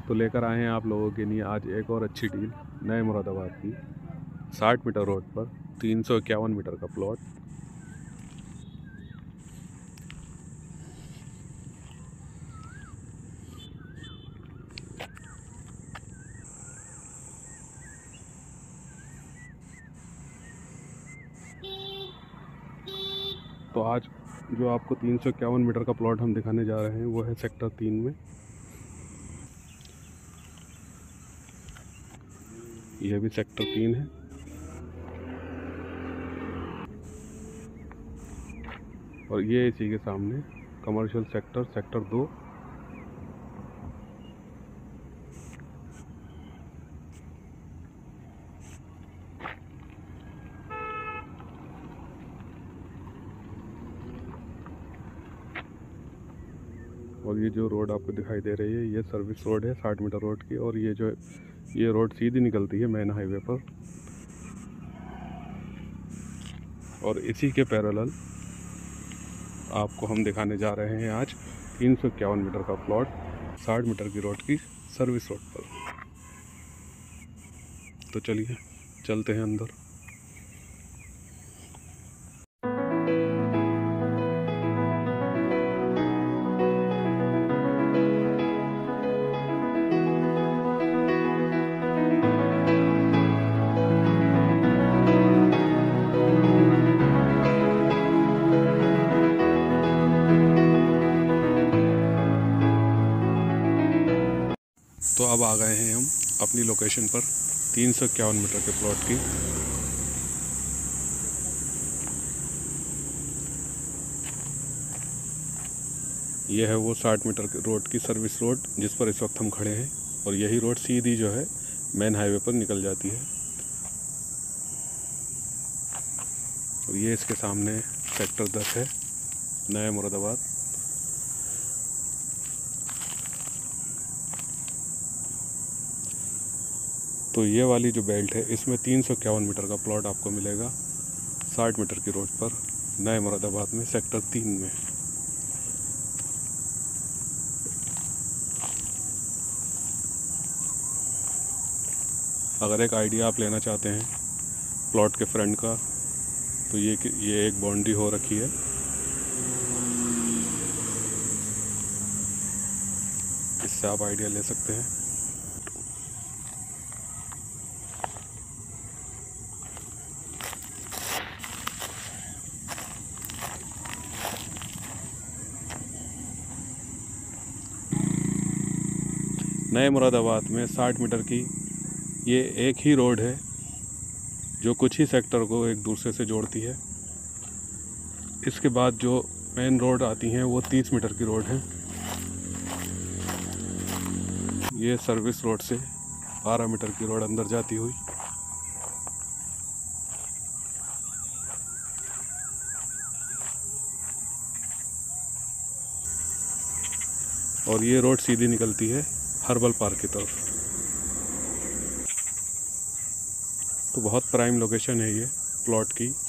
तो लेकर आए हैं आप लोगों के लिए आज एक और अच्छी डील नए मुरादाबाद की 60 मीटर रोड पर 351 मीटर का प्लॉट। तो आज जो आपको 351 मीटर का प्लॉट हम दिखाने जा रहे हैं वो है सेक्टर 3 में। यह भी सेक्टर 3 है और ये इसी के सामने कमर्शियल सेक्टर 2। और ये जो रोड आपको दिखाई दे रही है ये सर्विस रोड है 60 मीटर रोड की, और ये रोड सीधी निकलती है मेन हाईवे पर। और इसी के पैरेलल आपको हम दिखाने जा रहे हैं आज 351 मीटर का प्लॉट 60 मीटर की रोड की सर्विस रोड पर। तो चलिए चलते हैं अंदर। तो अब आ गए हैं हम अपनी लोकेशन पर 351 मीटर के प्लॉट की। यह है वो 60 मीटर के रोड की सर्विस रोड जिस पर इस वक्त हम खड़े हैं, और यही रोड सीधी जो है मेन हाईवे पर निकल जाती है। और ये इसके सामने सेक्टर 10 है, नया मुरादाबाद। तो ये वाली जो बेल्ट है इसमें 351 मीटर का प्लॉट आपको मिलेगा 60 मीटर की रोड पर नए मुरादाबाद में सेक्टर 3 में। अगर एक आइडिया आप लेना चाहते हैं प्लॉट के फ्रंट का, तो ये एक बाउंड्री हो रखी है। इससे आप आइडिया ले सकते हैं। नए मुरादाबाद में 60 मीटर की ये एक ही रोड है जो कुछ ही सेक्टर को एक दूसरे से जोड़ती है। इसके बाद जो मेन रोड आती हैं वो 30 मीटर की रोड है। ये सर्विस रोड से 12 मीटर की रोड अंदर जाती हुई। और ये रोड सीधी निकलती है हर्बल पार्क की तरफ। तो बहुत प्राइम लोकेशन है ये प्लॉट की।